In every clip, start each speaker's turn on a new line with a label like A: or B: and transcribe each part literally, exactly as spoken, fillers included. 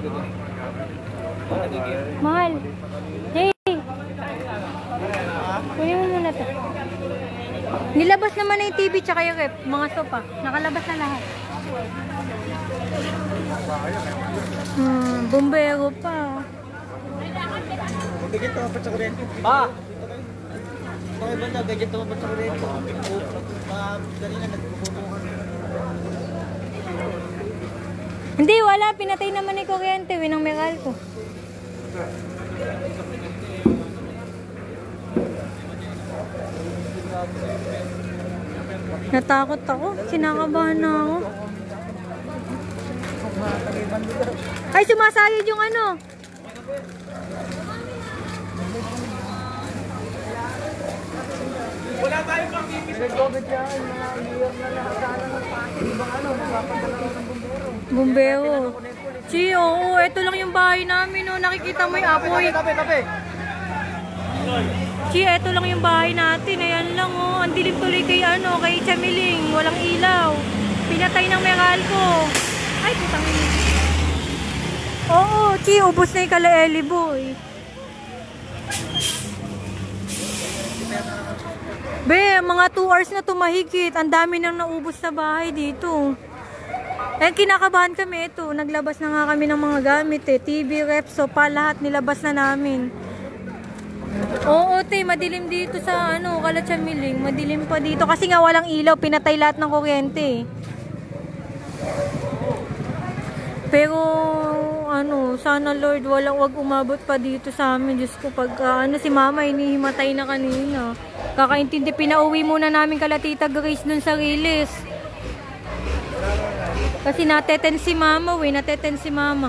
A: Mahal. Hey. Kunin mo muna to. Nilabas naman na yung T V tsaka yung rep. Mga sopa. Nakalabas na lahat. Hmm, bumbero pa.
B: Gadget mo pa sa kurente. Ba! Bakit ba na gadget mo pa sa kurente? Mga kanina nagpupuno kami.
A: Hindi, wala. Pinatay naman yung kuryente. Winang meral ko. Natakot ako. Sinakabahan na ako. Ay, sumasayad yung ano.
B: Wala tayong pang-ibig. Nag-COVID yan. Mga mayor na lahat. Sana ng pati. Ibang ano, mapapadala ng bumbero.
A: Bumbero. Chi, oo. Ito lang yung bahay namin. Oh. Nakikita mo yung apoy.
B: Tabi, tabi.
A: Chi, ito lang yung bahay natin. Ayan lang, oh. Ang dilim tuloy kay, ano, kay Chamiling. Walang ilaw. Pinatay ng Meralco. Ay, putang ina. Oo, Chi, ubos na yung kalaeli, boy. Be, mga two hours na tumahigit. Ang dami nang naubos sa bahay dito. Eh, kinakabahan kami ito. Naglabas na nga kami ng mga gamit eh. T V, rep, sopa, lahat nilabas na namin. Oo, te, madilim dito sa ano, Kalatsamiling. Madilim pa dito. Kasi nga walang ilaw. Pinatay lahat ng kuryente. Pero, ano, sana Lord, walang wag umabot pa dito sa amin. Diyos ko, pag uh, ano, si Mama, inihimatay na kanina. Kakaintindi, pinauwi muna namin kala Tita Grace dun sa Riles. Kasi nateten si Mama, we, nateten si Mama.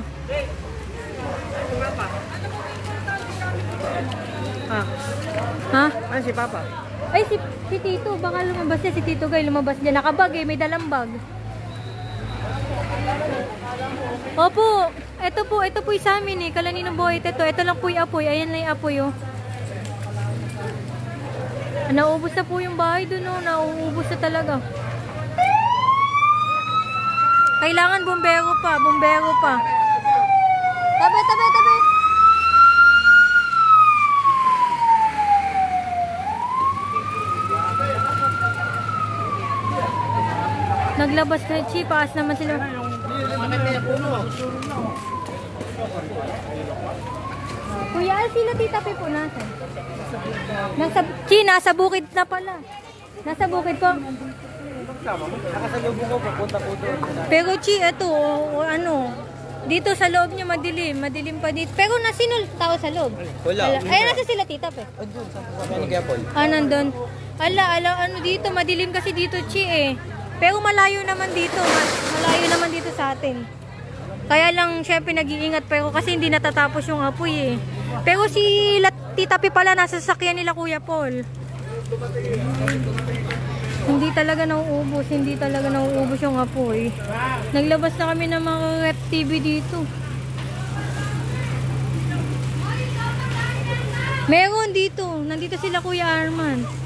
B: Ha?
A: Ha?
B: Ano si Papa?
A: Ay, si, si Tito, baka lumabas niya. Si Tito Gay, lumabas niya. Nakabag eh, may dalang bag. Opo, ito po, ito po yung sa amin eh. Kalaninong buhay ito. Ito lang po yung apoy. Ayan lang yung apoy oh. Nauubos na po yung bahay dun oh. Nauubos na talaga. Kailangan bumbero pa, bumbero pa. Tabi, tabi, tabi. Naglabas na yung chipas naman sila. Kuya, sila Tita Pe po natin. Nasa, Chi, nasa bukid na pala. Nasa bukid po.
B: Nakasalubong ko, pupunta po doon.
A: Pero Chi, ito, o, o, ano, dito sa loob niya madilim. Madilim pa dito. Pero nasino tao sa loob?
B: Wala.
A: Ay, nasa sila Tita Pe.
B: O doon, sa kasama ni Gapol.
A: Ah, nandun. Ala, ala, ano dito, madilim kasi dito, Chi eh. Pero malayo naman dito, malayo naman dito sa atin. Kaya lang, syempre nag-iingat pero kasi hindi natatapos yung apoy eh. Pero si Tita Pi pala, nasa sasakyan nila Kuya Paul. Hindi talaga nauubos, hindi talaga nauubos yung apoy. Naglabas na kami ng mga rep T V dito. Meron dito, nandito sila Kuya Arman.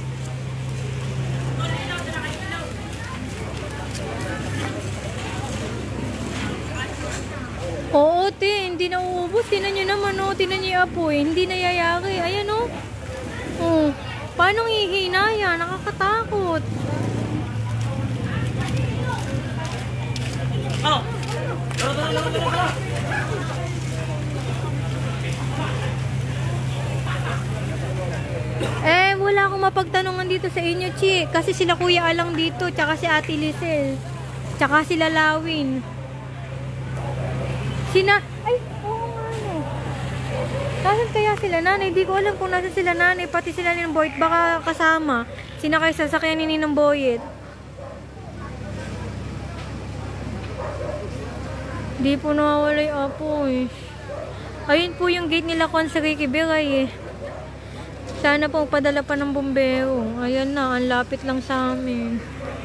A: Oo, te, hindi na uubos. Tinan nyo naman, oh. Tinan nyo yung apoy. Hindi nayayari. Ayan, oh. Oh. Paano hihina yan? Nakakatakot. Oh. Eh, wala akong mapagtanungan dito sa inyo, Chi. Kasi sila Kuya Alang dito, tsaka si Ate Lisel. Tsaka sila Lawin. Sina, ay, oo nga ano. Nasaan kaya sila nanay? Di ko alam kung nasaan sila nanay. Pati sila ni Boyet, baka kasama. Sinakay sasakyan ni Ninang Boyet. Di po nawawala yung apoy. Ayun po yung gate nila kung sa Ricky Biray eh. Sana po padala pa ng bumbero. Ayan na, ang lapit lang sa amin.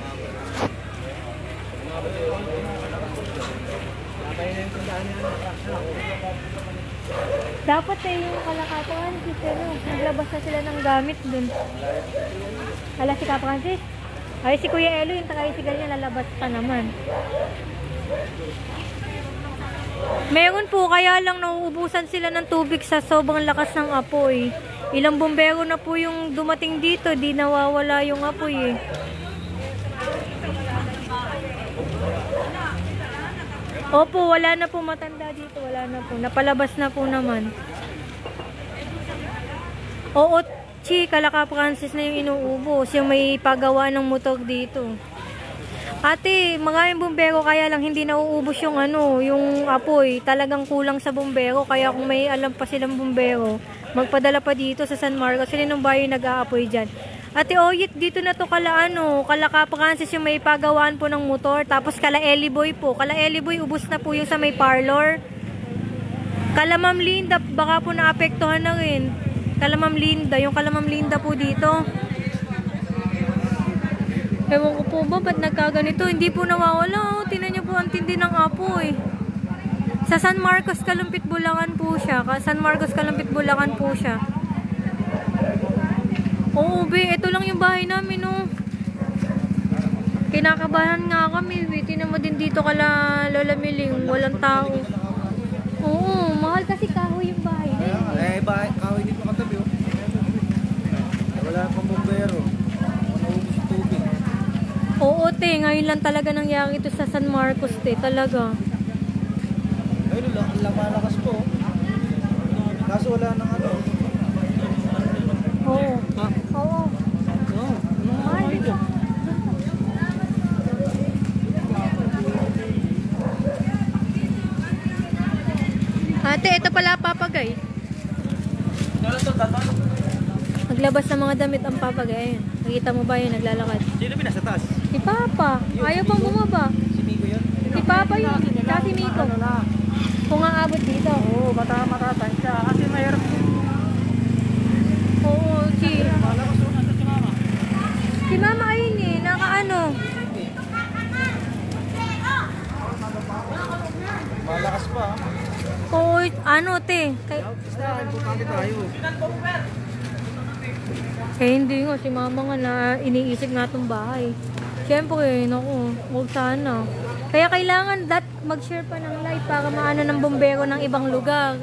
A: Dapat eh yung Kalakatuan, pero naglabas na sila ng gamit dun. Hala si Kapa Francis. Ay si Kuya Elo yung taga-isigal niya lalabas pa naman. Meron po, kaya lang nauubusan sila ng tubig sa sobrang lakas ng apoy. Ilang bumbero na po yung dumating dito, di nawawala yung apoy eh. Opo, wala na po matanda dito, wala na po. Napalabas na po naman. Oo, Chi, Kalaka Francis na yung inuubos, yung may pagawa ng motor dito. Ate, maraming bumbero kaya lang hindi nauubos yung ano, yung apoy. Talagang kulang sa bumbero, kaya kung may alam pa silang bumbero, magpadala pa dito sa San Marcos. Sila nung bayo nag-aapoy dyan. Ate Oyit, dito na to kala ano, Kalaka Francis yung may pagawaan po ng motor. Tapos kala Eliboy po. Kala Eliboy, ubos na po yung sa may parlor. Kala Ma'am Linda, baka po naapektuhan na rin. Kala Ma'am Linda, yung kala Ma'am Linda po dito. Ewan ko po ba, ba't nagkaganito? Hindi po nawawala. Oh. Tingnan niyo po ang tindi ng apoy. Sa San Marcos, Kalumpit, Bulacan po siya. San Marcos, Kalumpit, Bulacan po siya. Oo, be. Ito lang yung bahay namin, oh. Kinakabahan nga kami, be. Tingnan mo din dito kala Lola Miling. Walang tao. Oo, mahal kasi kahoy yung bahay na yun.
B: Eh, bahay, kahoy dito katabi, oh. Wala pang bumbero. Naubos yung tubig.
A: Oo, te. Ngayon lang talaga nangyari ito sa San Marcos, te. Talaga.
B: Ayun, ang lumalakas po. Kaso wala nang ano.
A: Oo.
B: Ha?
A: Oo.
B: Oo.
A: Mahal dito. Ate, ito pala papagay. Naglabas ng mga damit ang papagay. Ayan. Nakita mo ba yun? Naglalakad.
B: Sino pinasa taas?
A: Si Papa. Ayaw pang bumaba.
B: Si Miko yun?
A: Si Papa yun. Tsaka si Miko. Kung aabot dito.
B: Oo, bata matatansya. Kasi mayroon.
A: Oo, si.
B: Malakas po nasa si Mama.
A: Si Mama ayun eh. Nakaano.
B: Malakas pa.
A: Oo, ano te. Kay...
B: Basta, importante tayo.
A: Eh hindi nga. Si Mama nga na iniisip nga itong bahay. Siyempre, naku. Huwag sana. Kaya kailangan dat mag-share pa ng live para maano ng bombero ng ibang lugar.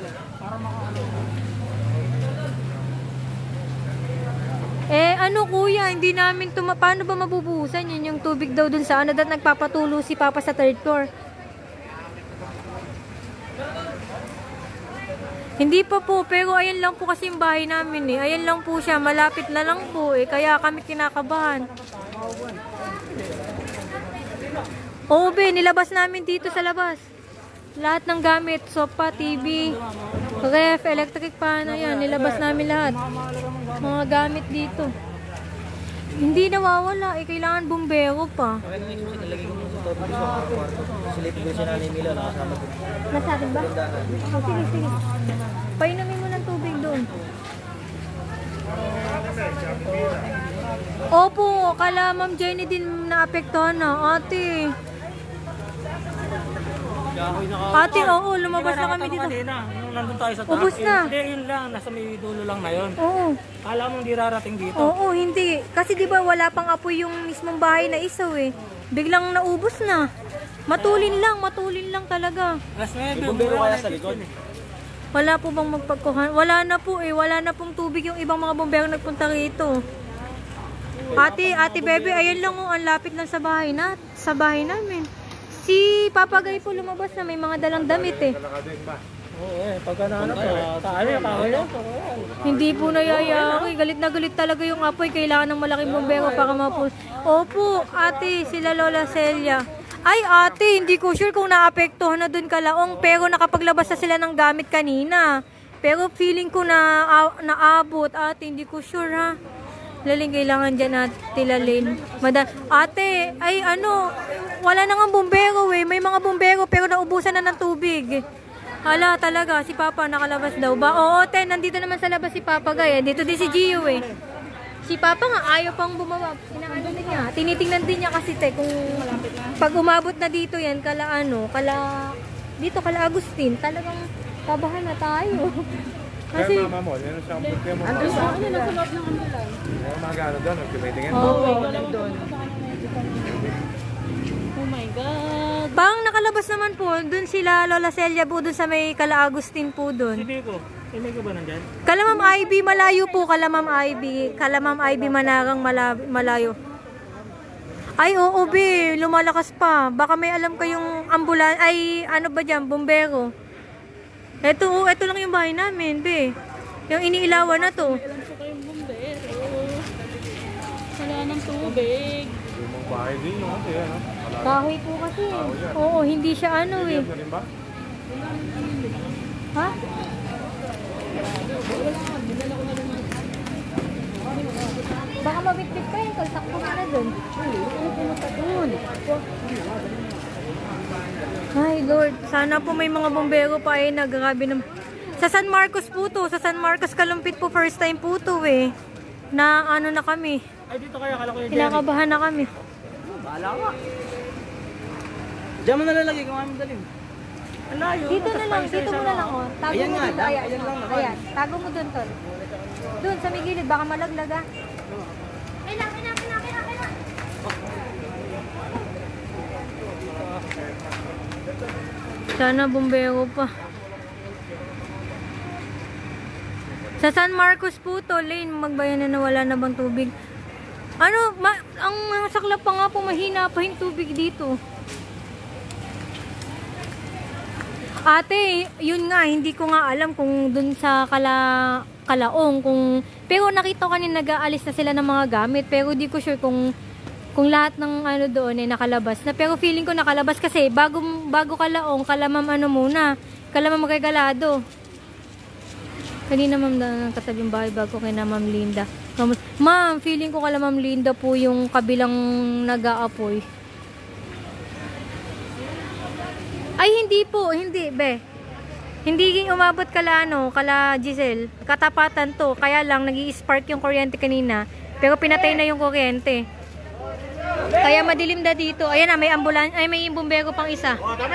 A: Eh ano kuya, hindi namin tuma paano ba mabubuhusan yun yung tubig daw dun sa ano, dat nagpapatulo si Papa sa third floor. Hindi pa po, pero ayan lang po kasi yung bahay namin eh. Ayan lang po siya, malapit na lang po eh. Kaya kami kinakabahan. Oo be, nilabas namin dito sa labas. Lahat ng gamit, sofa, T V, ref, electric fan, ayan, nilabas namin lahat. Mga gamit dito. Hindi nawawala, eh, kailangan bumbero pa.
B: Okay, nung isusin, nalagay ko muna sa topic sa kwarto. Silipin ko si Nanay Mila, nakasama ko.
A: Nasa akin ba? Oh, sige, sige. Painumin mo ng tubig doon. Opo, kala Ma'am Jenny din naapektuhan na. Ate. Ate, oo, lumabas na kami dito.
C: Nung nandun tayo sa taas.
A: Ubus na.
C: Hindi, yun lang. Nasa may dulo lang na yun.
A: Oo.
C: Kala mo hindi rarating dito.
A: Oo, hindi. Kasi di ba wala pang apoy yung mismong bahay na isaw eh. Biglang naubos na. Matulin lang, matulin lang talaga.
C: Alas nuwebe.
B: Bumbero kaya sa likod.
A: Wala po bang magpagkuhan? Wala na po eh. Wala na pong tubig yung ibang mga bombero nagpunta rito. Ate, ate bebe, ayan lang oh, ang lapit lang sa bahay na, sa bahay namin. Si Papagay po lumabas na may mga dalang damit eh.
C: Oo eh, pagka na ano po. Taali, kahoy lang.
A: Hindi po nayayari. Galit na galit talaga yung apoy. Kailangan ng malaking bombero para mapul. Opo, ate, sila Lola Celia. Ay ate, hindi ko sure kung naapektuhan na dun kalaong. Pero nakapaglabas na sila ng gamit kanina. Pero feeling ko na naabot. Ate, hindi ko sure ha. Laling kailangan dyan at tilalin. Madam, ate, ay ano, wala na nga bombero eh. May mga bombero pero naubusan na ng tubig. Hala talaga, si Papa nakalabas daw ba? Oo, te, nandito naman sa labas si Papa Gay. Dito din si Gio eh. Si Papa nga ayaw pang bumaba. Inaano din niya. Tinitingnan din niya kasi te kung pag umabot na dito yan, kala ano, kala dito kala Agustin, talagang kabahan na tayo. Kasi
D: kaya mama mo, yan ang siyang punti mo.
A: andun sa ano, nasa loob ng ambulan.
D: Yung mga gano'n doon, nagtimitingin.
A: Oo.
B: Doon.
A: Oh my God. Pang nakalabas naman po, dun sila Lola Celia po, dun sa may Kala Agustin po
C: Si
A: dun.
C: Biko. Si Biko ba nandyan?
A: Kalamam Ivy, malayo po, Kalamam Ivy. Kalamam Ivy, Manarang, mala- malayo. Ay, oo, be, lumalakas pa. Baka may alam kayong ambulan, ay, ano ba dyan, bumbero. Eto, oh, eto lang yung bahay namin, be. Yung iniilawan na to.
E: Alam ko kayong bumbero. Wala ng tubig.
D: Lumang bahay din yung kasi yan. ha? Wala
A: Kahoy po kasi. Oo, hindi siya ano eh.
D: na rin ba?
A: Ha? Baka mabitbit pa yun, takbo ka na dun. Ay Lord, sana po may mga bombero pa eh, naggrabe naman. Sa San Marcos po to, sa San Marcos Kalumpit po, first time po to eh. Na ano na kami,
C: Ay, dito kaya kala ko yung Jerry.
A: kinakabahan na kami.
B: Bahala ka. Diyan mo nalalagay kung kami dalim.
C: Ang layo.
A: Dito na lang, dito mo na lang oh. Tago
B: Ayan
A: mo
B: nga,
A: dun,
B: lang,
A: ayan,
B: ayan lang
A: oh,
B: naman.
A: ayan. Tago mo dun, tol. Dun, sa may gilid, baka malaglag ah. Ay, laki na, laki na, laki na. Sana bumbero pa. Sa San Marcos po to, Lane, magbayan na na wala na bang tubig. Ano, ma ang mga saklap pa nga po, mahina pa yung tubig dito. Ate, yun nga, hindi ko nga alam kung dun sa Kala, Kalaong, kung, pero nakita ko kanina nag-aalis na sila ng mga gamit, pero di ko sure kung, kung lahat ng ano doon ay nakalabas na. Pero feeling ko nakalabas kasi bago, bago Kalaong, Kalamam ano muna, Kalamam Regalado. Kanina ma'am na katabing bahay bago kay na Ma'am Linda. Ma'am, feeling ko kala Ma'am Linda po yung kabilang nag-aapoy. Ay, hindi po, hindi, be. Hindi umabot kala ano, kala Giselle. Katapatan to, kaya lang nag-i-spark yung kuryente kanina. Pero pinatay na yung kuryente. Kaya madilim na dito. Ayan na, may ambulan, ay may bumbero pang isa.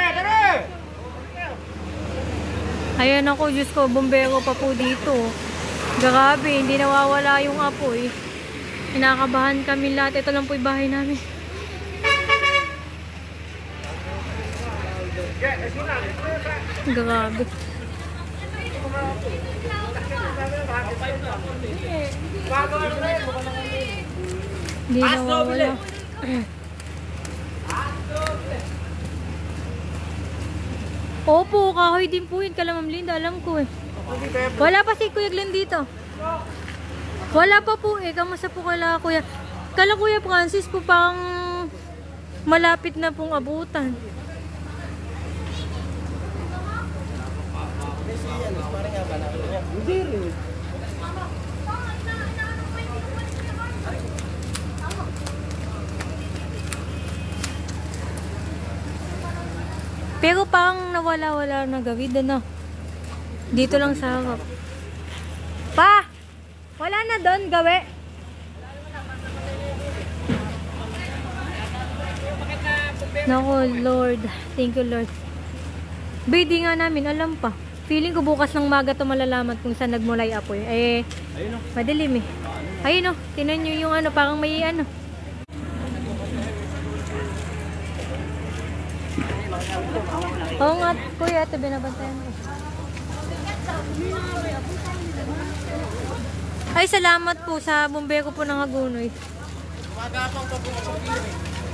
A: Ayan ako, Diyos ko, bumbero pa po dito. Grabe, hindi nawawala yung apoy. Kinakabahan kami lahat. Ito lang po yung bahay namin. Grabe. Hindi nawawala. Opo, kahoy din po yun. Kala Ma'am Linda, alam ko eh. Wala pa si Kuya Glenn dito. Wala pa po eh. Kamusta po kala Kuya? Kala Kuya Francis po pang malapit na pong abutan.
B: Hindi rin.
A: Pero pang nawala-wala na gawid na. Dito lang sa harap. Pa! Wala na doon gawi. Nako, Lord. Thank you, Lord. Bidi nga namin, alam pa. Feeling ko bukas ng maga to malalaman kung saan nagmulay apoy. Eh,
B: Ayun o.
A: madilim eh. Ayun o, tinan nyo yung ano, parang may ano. Oo nga, kuya, ito binabantayan mo. Ay, salamat po sa bumbero po ng Hagunoy.
C: Gumagapang pa po sa pier.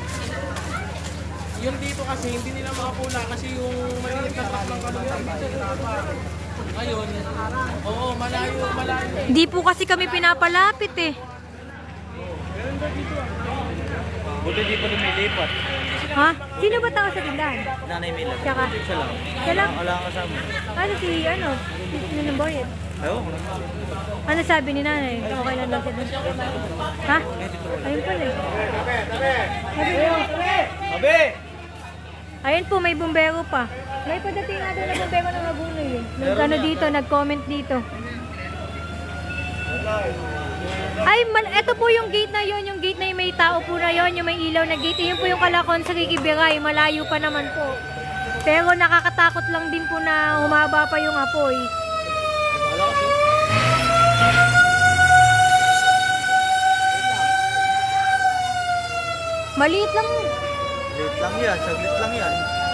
C: Yung dito kasi, hindi nila makapula kasi yung maliit na truck ng kalungan dito. Ngayon, oo, malayo, malayo.
A: Di po kasi kami pinapalapit eh.
B: Buti di pa lumilipat.
A: Ha? Sino ba tao sa tindahan?
B: Nanay Mila.
A: Tsaka?
B: Siya lang.
A: Siya lang?
B: Wala kang kasama.
A: Ano si, ano? Si Namboyet?
B: Ayaw.
A: Ano sabi ni nanay? Okay lang daw siya dun. Ha? Ayun pala eh. Sabi niyo.
B: Abe!
A: Ayun po, may bumbero pa. May padating nga doon na bumbero ng Hagunoy eh. Nag, ano dito, nag-comment dito. Ay, mal eto po yung gate na yon, yung gate na yung may tao po na yon, yung may ilaw na gate. Yun po yung Kalakon sa Kikibiray, malayo pa naman po. Pero nakakatakot lang din po na humaba pa yung apoy. Maliit lang.
B: lang yan, saglit lang yan.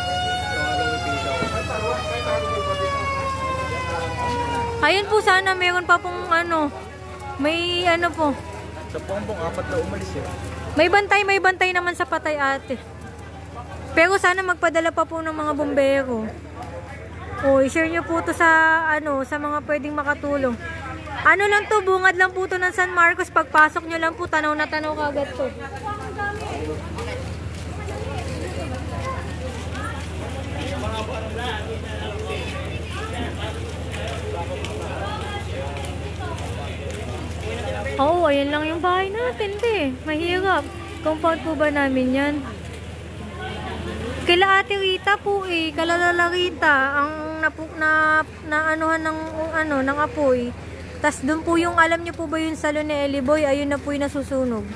A: Ayun po, sana meron pa pong ano, may ano po.
B: Sa Bongbong, apat na umalis eh.
A: May bantay, may bantay naman sa patay ate. Pero sana magpadala pa po ng mga bombero. O, i-share nyo po to sa, ano, sa mga pwedeng makatulong. Ano lang to, bungad lang po to ng San Marcos. Pagpasok nyo lang po, tanaw na tanaw kagad to. Oo, ayan lang yung bahay natin, te. Mahirap. Compound po ba namin yan? Kila Ate Rita po eh, kalalala Rita, ang napu, na, na anuhan ng, ano, ng apoy. Tas doon po yung, alam niyo po ba yung salon ni Ellie Boy, ayun na po yung nasusunog.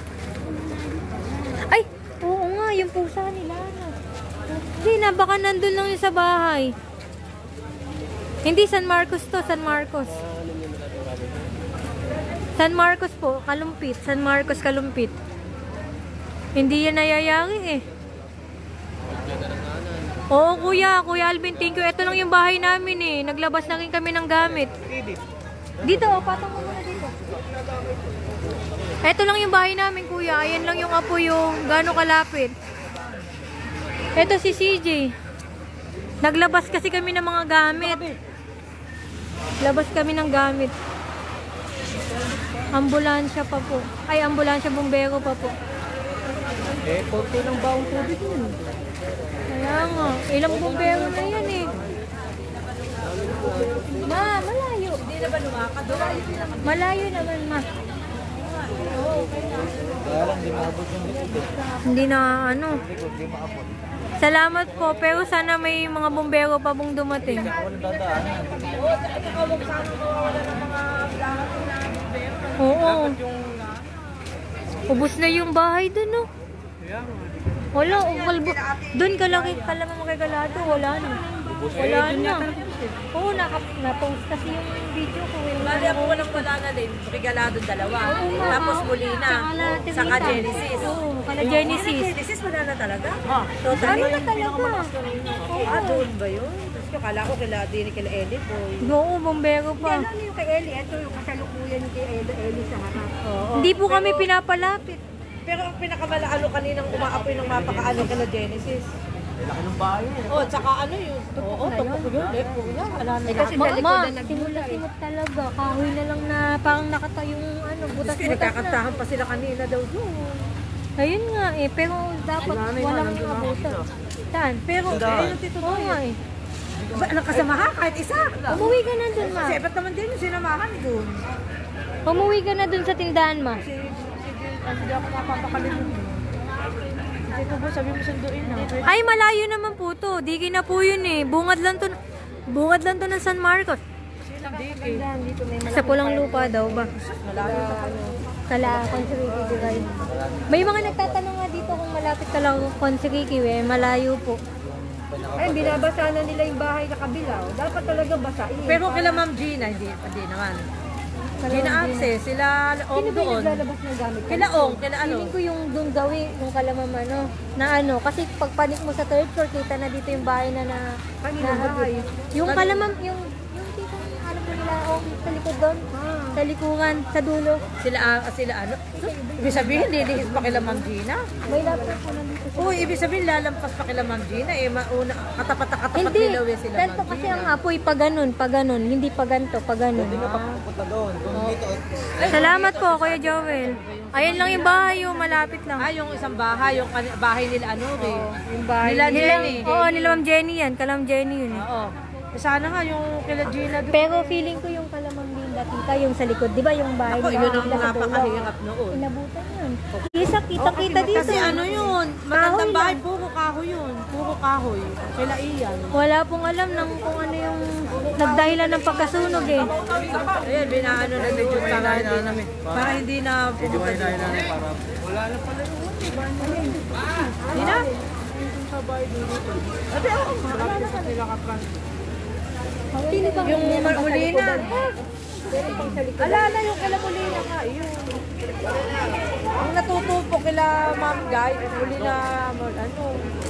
A: Ay, oo nga, yung pusa nila. Ano. Hindi na, baka nandun lang yung sa bahay. Hindi, San Marcos to, San Marcos. San Marcos po, Kalumpit. San Marcos, Kalumpit. Hindi yan nayayari eh. Oo, kuya. Kuya Alvin, thank you. Ito lang yung bahay namin eh. Naglabas na rin kami ng gamit. Dito, oh, patong mo muna dito. Ito lang yung bahay namin, kuya. Ayan lang yung apo yung gano'ng kalapit. Ito si C J. Naglabas kasi kami ng mga gamit. Labas kami ng gamit. Ambulansya pa po. Ay, ambulansya, bumbero pa po.
B: Eh, konti ng baong tubig yun.
A: Kaya nga, ilang bumbero na yan eh. Ma, malayo. Hindi na ba lumakad? Malayo naman, ma.
B: Kaya lang, di maabot yung likod.
A: Hindi na ano.
B: Likod, di maabot.
A: Salamat po, pero sana may mga bumbero pa pong dumating.
B: Ako nang dadaanan.
A: Oo. Ubus na yung bahay dun, no? Wala, oh, kalbo. Doon kalaki, kalaman mo kay Galado, wala na. Wala na. Oo, naka- na-post kasi yung video ko. eh.
F: Bali ako walang wala na din. Regalado dalawa. Tapos muli na. Saka Genesis.
A: Oo, kala Genesis.
F: Genesis wala na talaga.
A: Ano na talaga?
F: Ah, doon ba yun? Tapos ko kala ko kila din kila Ellie boy.
A: Oo, bombero pa.
F: Ano yung kay Ellie? Ito yung kasalukuyan ni kay Ellie, Ellie sa harap. Oo.
A: Hindi po kami pinapalapit.
F: Pero ang pinakamalaalo kaninang umaapoy ng mapakaano kila Genesis.
B: Laki ng bahay eh.
F: Oh, tsaka ano yun? Oo, tupok ko yun. Left ko yun. Wala na.
A: Kasi ma, ma simula-simot talaga. Kahoy na lang na parang nakatayong ano,
F: Kasi
A: butas-butas na.
F: nagkakantahan pa sila kanina daw doon.
A: Ayun nga eh, pero dapat walang mga butas. Saan? Pero,
F: Ayun yung tito
A: oo nga eh.
F: Ba, nakasamahan kahit isa.
A: Umuwi ka na dun, ma.
F: Kasi ba't naman din yung sinamahan doon?
A: Umuwi ka na dun sa tindahan, ma.
F: Si, sige, hindi ako napapakalimutan. Ito po, sabi mo sunduin na.
A: Ay, malayo naman po to. Digi na po yun eh. Bungad lang to. Bungad lang to ng San Marcos. Sa pulang lupa daw ba? Kala Consiriki Divay. May mga nagtatanong nga dito kung malapit ka lang Consiriki eh. Malayo po.
F: Ay, binabasa na nila yung bahay na kabila. oh. Dapat talaga basain. Pero kila Ma'am Gina, hindi, hindi naman. Gina Access, sila Ong
A: Sino ba yung
F: doon.
A: naglalabas ng gamit?
F: Kila Ong, kila ano.
A: Feeling ko yung doon gawi, yung kalamam ano, na ano, kasi pag panik mo sa third floor, kita na dito yung bahay na na,
F: Kaninong
A: na
F: bahay?
A: Yung kalamam, yung, yung dito, ano po nila, Ong, sa likod doon, sa likuran, sa dulo.
F: Sila, ah, sila ano. Ibig sabihin, lilihis pa kila Ma'am Gina.
A: May laptop po nandito.
F: Oo, ibig sabihin, lalampas pa kila Ma'am Gina. Eh, mauna, katapat na katapat
A: Hindi,
F: nila eh, sila
A: ganito
F: Ma'am
A: kasi
F: Gina.
A: ang apoy, pa ganun, pa ganun, hindi pa ganito, pa ganun.
B: Punta doon. Kung dito,
A: Salamat po, Kuya Joel. Ayan lang yung bahay, yung malapit lang.
F: Ah, yung isang bahay, yung kan- bahay nila ano eh.
A: Yung bahay
F: Nila
A: nila.
F: Jenny.
A: Oo, nila Ma'am Jenny yan. Kalam Jenny yun. eh.
F: Oo. Eh, sana nga yung kila Gina doon.
A: Pero feeling ko yung kalamang Linda Tita, yung sa likod. Di ba yung bahay
F: Ako,
A: nila?
F: yun ang
A: nila sa dulo?
F: napakahirap noon.
A: Inabutan yun. Isa, kita-kita dito.
F: Kasi ano yun,
A: Kahoy
F: matandang bahay,
A: lang.
F: puro kahoy yun. Puro kahoy. Kila Iyan.
A: Wala pong alam ng kung ano yung nagdahilan ng pagkasunog eh.
F: Ayan, binaano na medyo para hindi na, para hindi na pumunta doon.
B: wala na pala yung
F: Hindi na?
B: Sabi ako, wala na pala.
A: Sino bang
F: Yung
A: meron ba sa
F: huli
A: likod
F: na.
A: doon?
F: Alala yung kila Molina nga, yun. Ang natutupo kila Ma'am Guy, muli na, ano.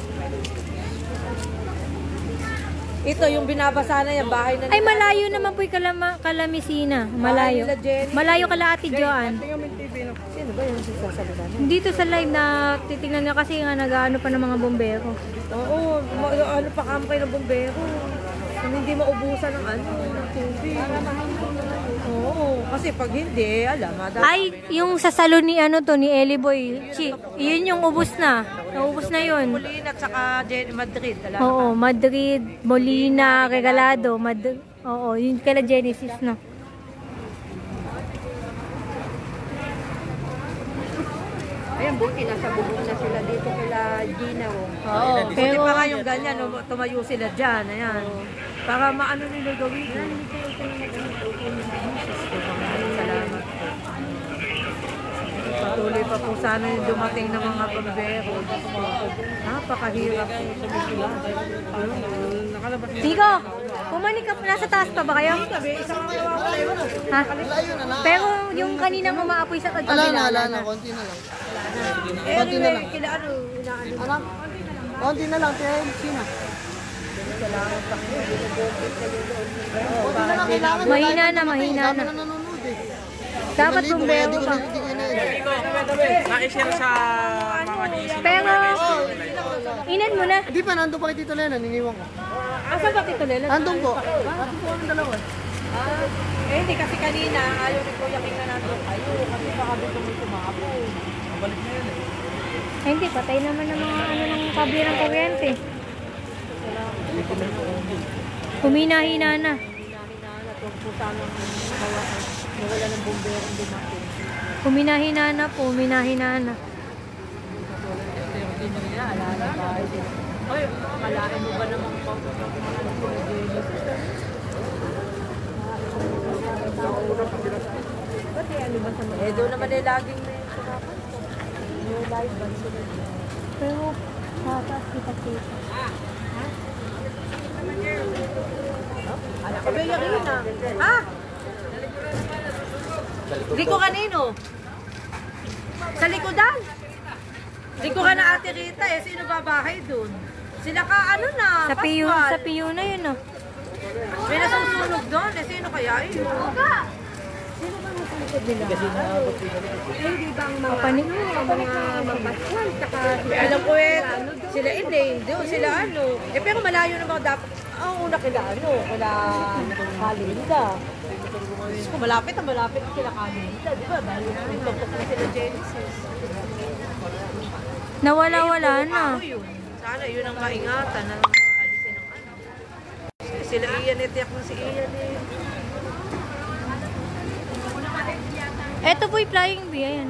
F: Ito, yung binabasa na yan, bahay na
A: Ay, malayo naman po yung kalama, kalamisina. Malayo.
F: nila Jenny.
A: Malayo kala Ate Joan.
F: Sino ba yung sasalita niya?
A: Dito sa live na titingnan nga kasi nga nag-ano pa ng mga bombero.
F: Oo, ma- ano pa kampay ng bombero. Kung hindi maubusan ng ano, ng tubig. Oo, kasi pag hindi, alam, madami.
A: Ay, yung sa salon ni ano to, ni Ellie Boy. Chi, yun yung ubos na. Naubos na yun.
F: Molina at saka Jenny Madrid. Alam.
A: Oo, Madrid, Molina, Regalado, Mad Oo, yun kala Genesis, no?
F: Ayan, buti nasa bubong na sila dito kila Gina. Oh.
A: Oo,
F: Buti
A: pero
F: pa nga yung ganyan, no, tumayo sila dyan. Ayan. Para maano nila gawin. Salamat po. Patuloy pa po sana yung dumating ng mga bombero. Napakahirap po. Nakalabas niya.
A: Tigo, pumanik ka, nasa taas pa ba kayo?
F: Isang mga nawawala yun.
A: Ha? Pero yung kaninang umaapoy sa
B: Wala
A: kagkabila.
B: na, wala na, konti na lang.
F: Eh, ano eh, kila ano, inaano.
B: Anak, konti na lang, kaya Sina. Konti na lang, kailangan.
A: Mahina na, mahina
B: Dami
A: na.
B: na nanonood eh.
A: Dapat
B: Maligo,
A: bumbero
B: hindi ko
A: pa.
B: na- hindi ko na-
C: Na-share sa mga G C.
A: Pero, inan mo na.
B: Hindi pa, nandun pa kay Tito Lena, niniwang ko.
F: Asa ba Tito Lela?
B: Nandun po. Nandun po ang dalawa.
F: Eh, hindi kasi kanina, ayaw ni Kuya King na nandun kayo. Kasi baka dito may tumapo.
A: Ay, hindi, patay naman ng mga ano ng kable ng kuryente. Humina-hina na.
F: Hinahinala, tuwag po sanang nawala ng bombero dumating.
A: Humina-hina na po, humina-hina na.
F: Ito yung tinyo niya, alala bahay din. Oy, akalain mo ba naman pa kung ano sila Dennis? Ba't eh, ano ba sa mga? Eh, doon naman eh, laging may sumapan. Yung live band sila.
A: Pero, tataas kita-kita.
F: Anak ko ba yung na? Ha? Riko kanino? Sa likodan? Likuran na Ate Rita eh. Sino babahay dun? Sila ka ano na?
A: Sa piyo,
F: Pascual.
A: sa piyo na yun, oh.
F: May nasusunog doon. Eh, sino kaya yun? Eh, di ba ang mga
A: Papanik.
F: mga mampaswal, saka alam ko eh, sila Elaine, doon sila ano. Eh, pero malayo naman dapat, ang una kila ano, kila Kalinda. Diyos ko, malapit ang malapit kila Kalinda, di ba? Dahil yung tupok na sila Genesis.
A: Nawala-wala na.
F: Ako yun. Sana yun ang maingatan na alisin ng ano. Sila Ian eh, tiyak na si Ian eh.
A: Eto po yung flying bee, ayan.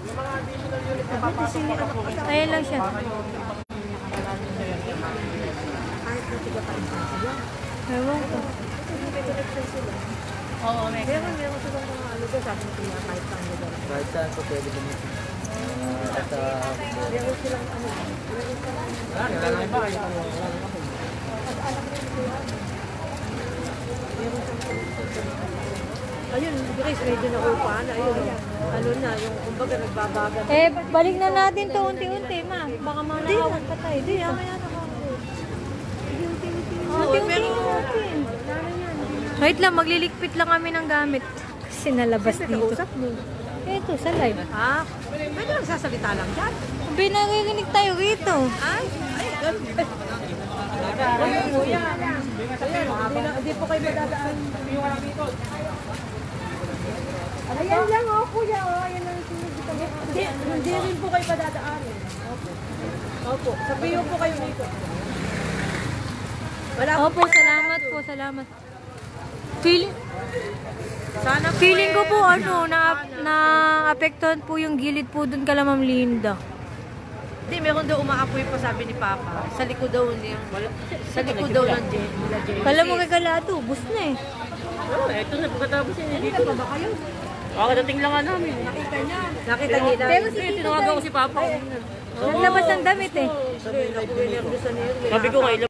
A: Ayan lang siya. Ewan ko.
F: Oo, may meron, meron silang mga ano doon, sabi ko nga kahit saan lugar.
B: Kahit saan po pwede gamitin. At uh,
F: Meron silang ano, meron silang ayun, Grace, medyo naupa na, ayun, ano na, yung kumbaga nagbabaga.
A: Eh, balik na natin to unti-unti, ma. Baka mga nakawag pa tayo.
F: Hindi, mamaya na ako.
A: Unti-unti natin. Wait lang, maglilikpit lang kami ng gamit. Kasi nalabas dito.
F: Kausap mo.
A: Ito, sa live.
F: Ha? Pwede lang sasalita lang dyan.
A: Binarinig tayo rito.
F: Ay, ay, ganun. Ay, kuya. Hindi na- Hindi po kayo madadaan. Ayan lang, oh, kuya. Oh, ayan lang. Hindi, hindi rin po kayo madadaan. Opo. Opo. Sabihin po kayo dito. Wala po.
A: Opo, salamat po, salamat. Feeling,
F: Sana po
A: feeling ko
F: eh.
A: po ano, na, na apektuhan po yung gilid po dun kala Ma'am Linda.
F: Hindi, meron daw umaapoy pa sabi ni Papa. Sa likod daw niya. Sa likod daw ng Jen. nila Jen.
A: Kala mo kay Kalado, bus na eh.
C: Oh, eto na, pagkatapos yun.
F: Dito pa ba kayo?
C: Kakadating lang nga namin.
F: Nakita niya. Nakita niya.
A: Pero si
C: Eh,
A: Tito
C: tinawagan ko
A: Day,
C: si Papa.
A: naglabas ng damit eh.
F: Sabi na po, nervous na nervous.
C: Sabi ko nga,